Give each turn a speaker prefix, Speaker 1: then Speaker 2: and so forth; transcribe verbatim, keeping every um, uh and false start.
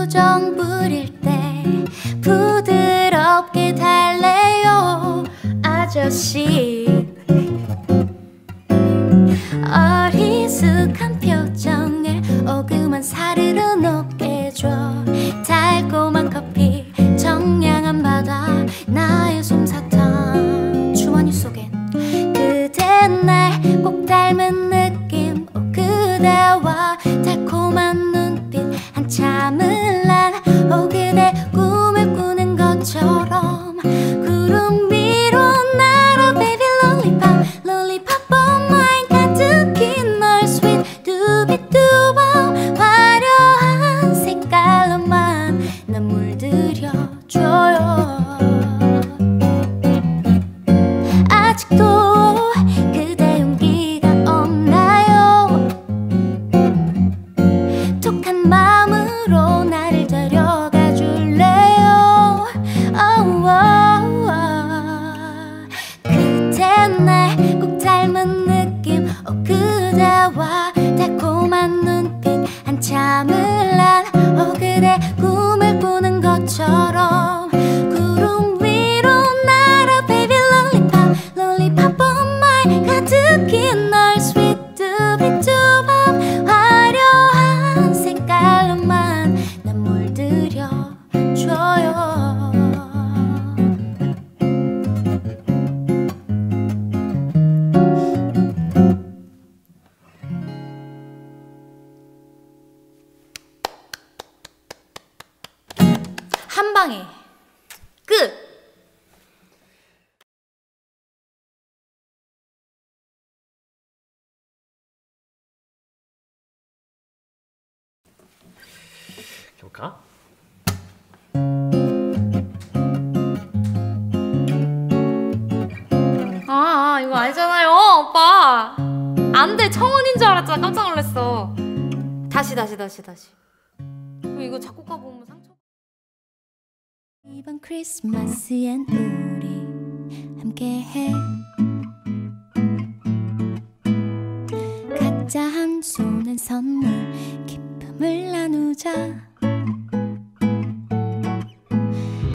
Speaker 1: 표정 부릴 때 부드럽게 달래요 아저씨. 어리숙한 표정에 오그만 살을 녹여줘. 달콤한 커피 청량한 바다 나의 솜사탕. 주머니 속엔 그대 날 꼭 닮은 느낌. 오 그대와 달콤한 눈빛 한참을 난 오 그대 꿈을 꾸는 것처럼 구름 위로 날아 baby lollipop lollipop on mine. 가득히 널 sweet 두비두밤 화려한 색깔로만 난 물들여줘요. 아직도 그대 용기가 없나요? 독한 마음으로 나를 데려가 줄래요? oh, oh, oh. 그대 날 꼭 닮은 느낌. 오 그대와 달콤한 눈빛 한참을 난 오 그대 꿈을 꾸는 것처럼 구름 위로 날아 baby lollipop lollipop on mine. 가득히 널 sweet 두비두밤 화려한 색깔로만 난 물들여줘요. 한 방에 끝!
Speaker 2: 볼까?
Speaker 3: 아, 아 이거 아니잖아요 오빠. 안돼, 청혼인 줄 알았잖아. 깜짝 놀랐어. 다시 다시 다시 다시. 그럼 이거 작곡가 보면 상처.
Speaker 1: 이번 크리스마스엔 우리 함께해. 각자 한 손엔 선물 기쁨을 나누자.